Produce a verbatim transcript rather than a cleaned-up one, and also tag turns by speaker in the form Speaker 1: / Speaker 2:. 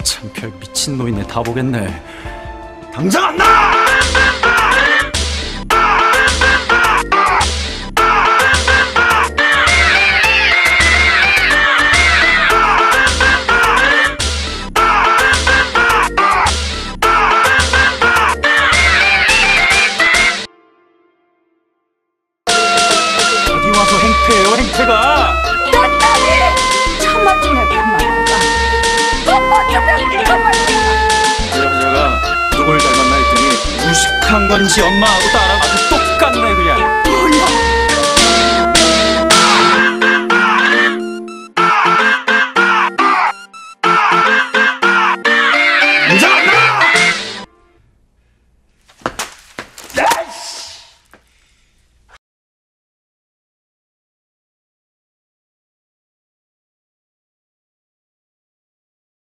Speaker 1: 참 별 미친놈이네. 다 보겠네.
Speaker 2: 당장 안 나!
Speaker 1: 어디 와서 행패예요, 행패가?
Speaker 3: 딴딴이 천만 중에 백만 원가 돈못 주면 이것만이야.
Speaker 1: 여자가 누굴 닮았나 했더니 무식한 건지 엄마하고 딸하고 똑같네 그냥.
Speaker 3: 몰라.